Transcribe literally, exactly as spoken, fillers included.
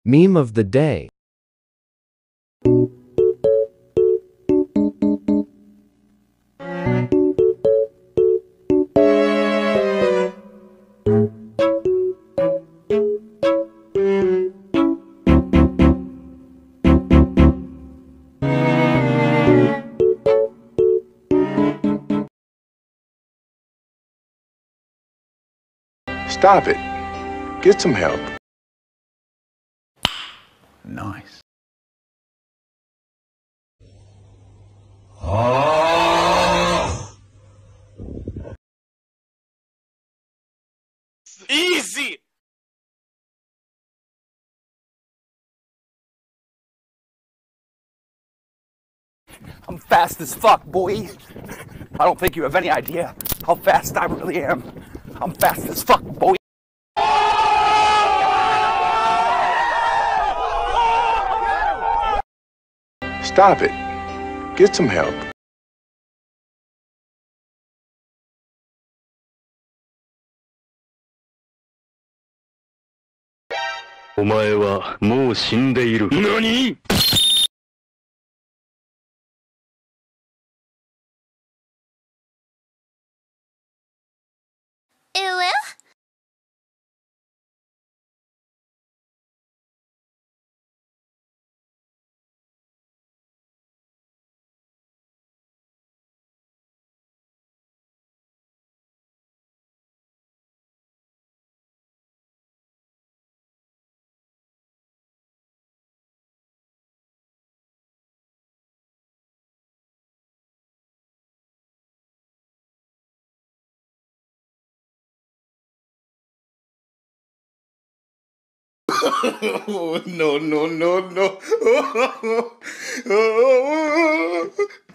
Meme of the day. Stop it. Get some help. Nice. Easy! I'm fast as fuck, boy. I don't think you have any idea how fast I really am. I'm fast as fuck, boy. Stop it. Get some help. お前はもう死んでいる。何？ Ew. Oh, no, no, no, no.